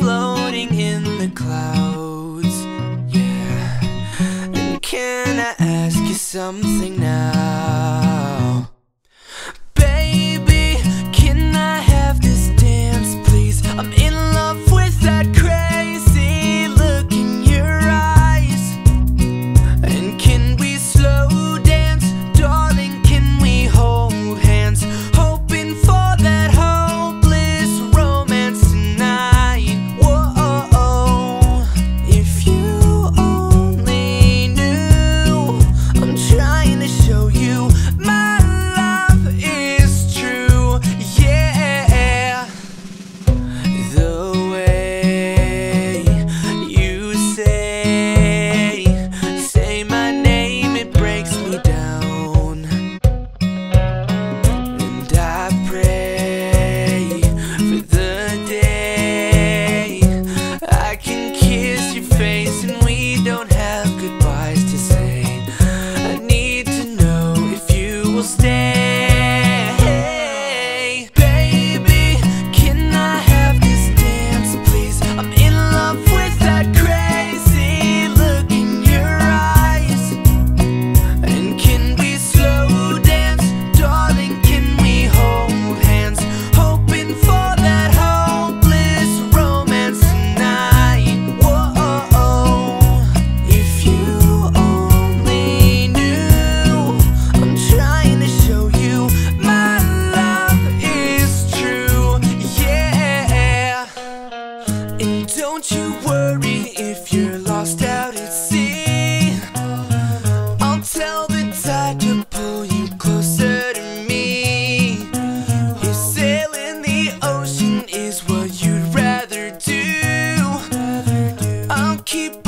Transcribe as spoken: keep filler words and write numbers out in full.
floating in the clouds. Yeah. And can I ask you something now? Baby, can I have this dance, please? I'm in love with that crazy look in your eyes. And can we slow dance, darling? Can we hold hands, hoping for that hopeless romance tonight? Whoa, if you only knew, I'm trying to show you my love is true. Yeah, the way you say, say my name, it breaks me down. And I pray for the day I can kiss your face and we don't have goodbyes to say. I need to know if you will stay. Baby, can I have this dance, please? I'm in love with that crazy look in your eyes. And can we slow dance, darling? Can we hold hands, hoping for that hopeless romance tonight? Whoa, if you only knew, I'm trying to show you my love is true. Yeah, and don't you worry if you're lost out at sea. I'll tell the tide to pull you closer to me. If sailing the ocean is what you'd rather do, I'll keep